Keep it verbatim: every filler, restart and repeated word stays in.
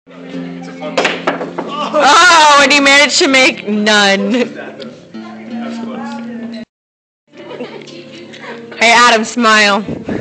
It's a fun game. Oh, and he managed to make none. That's close. Hey, Adam, smile.